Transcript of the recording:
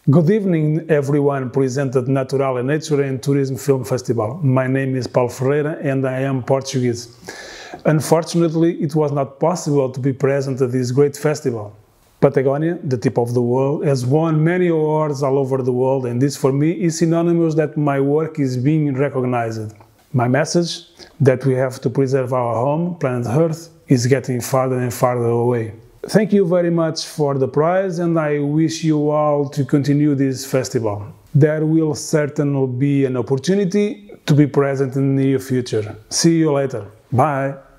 Good evening, everyone presented Natural and Nature and Tourism Film Festival. My name is Paulo Ferreira and I am Portuguese. Unfortunately, it was not possible to be present at this great festival. Patagonia, the tip of the world, has won many awards all over the world, and this for me is synonymous that my work is being recognized. My message, that we have to preserve our home, planet Earth, is getting farther and farther away. Thank you very much for the prize, and I wish you all to continue this festival. There will certainly be an opportunity to be present in the near future. See you later. Bye!